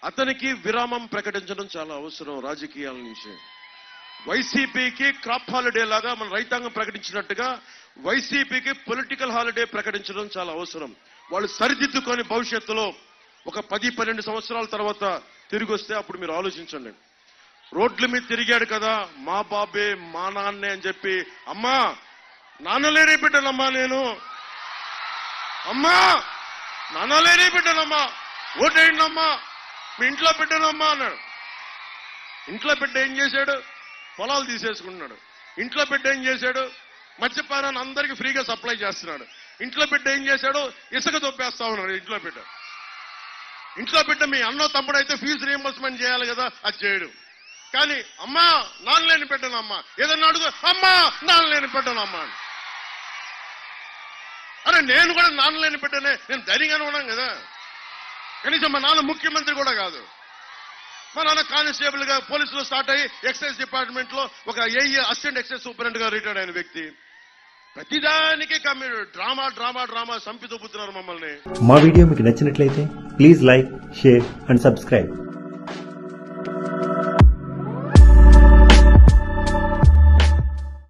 అతనికి విరామం ప్రకటించడం చాలా అవసరం రాజకీయాల నుంచి. వైసీపీకి క్రాప్ హాలిడే లాగా మన రైతాంగం ప్రకటించినట్టుగా వైసీపీకి పొలిటికల్ హాలిడే ప్రకటించడం చాలా అవసరం. వాళ్ళు సరిదిద్దుకొని భవిష్యత్తులో ఒక 10-12 సంవత్సరాల తర్వాత తిరిగి వస్తే అప్పుడు మీరు ఆలోచించండి. రోడ్ల మీద తిరిగాడు కదా మా బాబే మా నాన్నే అని చెప్పి, అమ్మా నాన్నలేనే బిడ్డనమ్మా నేను, అమ్మా నాన్నలేనే బిడ్డనమ్మా, ఓటేయండమ్మా, మీ ఇంట్లో బిడ్డనమ్మా అన్నాడు. ఇంట్లో బిడ్డ ఏం చేశాడు? పొలాలు తీసేసుకుంటున్నాడు. ఇంట్లో బిడ్డ ఏం చేశాడు? మద్యపానాన్ని అందరికీ ఫ్రీగా సప్లై చేస్తున్నాడు. ఇంట్లో బిడ్డ ఏం చేశాడు? ఇసుక దొబ్బేస్తా ఉన్నాడు. ఇంట్లో బిడ్డ మీ అన్నో తమ్ముడైతే ఫీజు రీఎంబర్స్మెంట్ చేయాలి కదా, అది చేయడు. కానీ అమ్మా నాన్నలేని బిడ్డనమ్మా, ఏదన్నా అడుగు, అమ్మా నాన్నలేని బిడ్డనమ్మా. అరే నేను కూడా నాన్నలేని బిడ్డనే, నేను ధైర్యంగానే ఉన్నాను కదా. కనీసం మా నాన్న ముఖ్యమంత్రి కూడా కాదు. మా నాన్న కానిస్టేబుల్ గా పోలీసులో స్టార్ట్ అయ్యి ఎక్సైజ్ డిపార్ట్మెంట్ లో ఒక ఏఈ అసిస్టెంట్ ఎక్సైజ్ సూపరింటెండెంట్ గా రిటైర్డ్ అయిన వ్యక్తి. ప్రతిదానికి డ్రామా డ్రామా డ్రామా సంపి దొబ్బుతున్నారు మమ్మల్ని. మా వీడియో మీకు నచ్చినట్లయితే please like, share and subscribe.